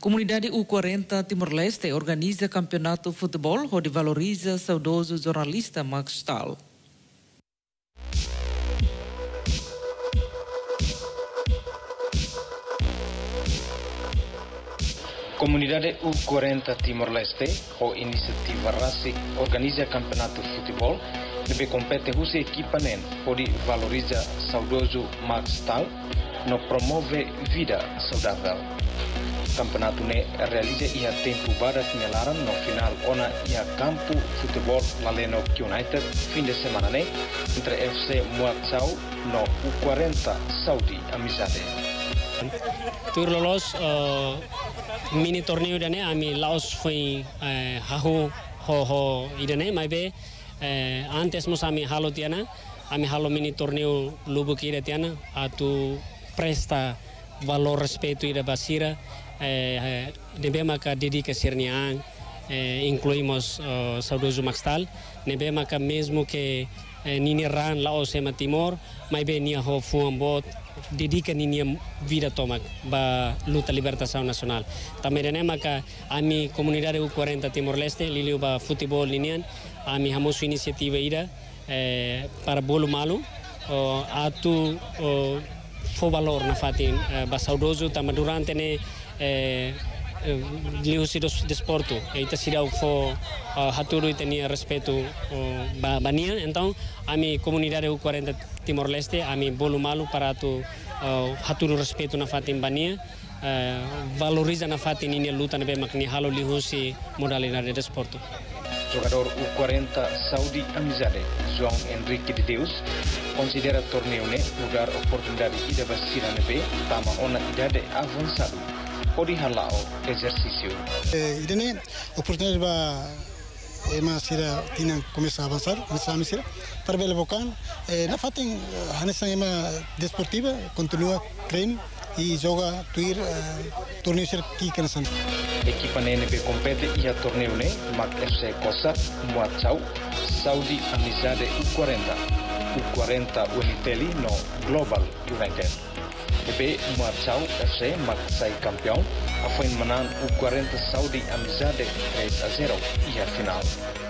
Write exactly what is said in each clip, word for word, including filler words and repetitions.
Comunidade U quarenta Timor-Leste organiza campeonato futebol onde valoriza saudoso jornalista Max Stahl. Comunidade U quarenta Timor-Leste, ou iniciativa RASIC, organiza campeonato futebol, deve compete husi equipa nen, onde valoriza saudoso Max Stahl, no promove vida saudável. Campeonato ne realiza ia tempo barat melaran no final ona ia campo futebol Laleno United fim de semana ne entre F C Muatsau no U quarenta Saudi Amizade. Tur lolos uh, mini torneio dane ami Laos foi uh, hahu ho ho idane mai be uh, antes mos ami halo tiana ami halo mini torneio lubuk ida tiana atu presta valor respeito ida basira eh, nebe maka dedica sirniang eh, incluímos uh, saudoso Max Stahl nebe maka mesmo que eh, nini ran Laos ema Timor mai be nia ho fuambot dedica ninia vida tomak ba luta libertação nacional também dene maka ami comunidade U quarenta Timor-Leste liliu ba futebol linian ami hamosu inisiativa ida eh, para bolo malu uh, atu uh, fo valor na fatin uh, ba saudoso tama durante ne eh, liu sidos desporto e ita sidau fo uh, haturu tenia respeito uh, ba bania então ami comunidade U quarenta Timor-Leste ami bolo malu para tu uh, haturu respeito na fatin bania uh, valoriza na fatin ini luta na be makni halo lihusi modalidade de desporto. Jogador U quarenta Saudi Amizade, João Henrique de Deus, considera torneio ne lugar oportunidade ida basira nebe tama ona idade avançado. Pode halao exercício. Eh, idane oportunidade ba ema sira tina começa a avançar, começa a misira para bela bocan. Eh, na fatem hanessa ema desportiva continua treino e joga tuir uh, torneio ser ki kanasan. Equipa ne nebe compete ia torneio ne Mac F C Kosa Muatsau Saudi Amizade U quarenta U quarenta Uniteli no Global United. Nebe Muatsau F C Mac sai campeão a foi manan U quarenta Saudi Amizade três a zero ia final.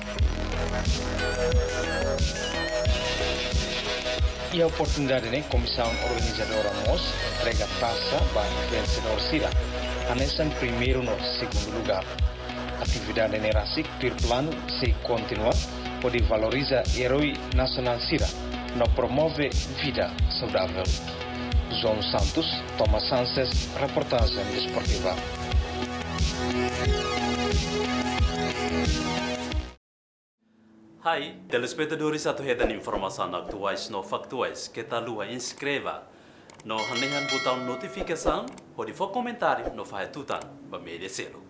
E a oportunidade ne comissão organizadora nos entrega taça para vencedor Sira. Anesan primeiro no segundo lugar. Atividade ne RASIC per plano se continua, pode valoriza herói nacional Sira, no promove vida saudável. João Santos, Thomas Sanches, reportagem desportiva. Hai, telespectadores atuhedan informação atuais no factuais que tá lua inscreva no hanehan botão notificação ou de for comentário no faz tutan ba merecê-lo.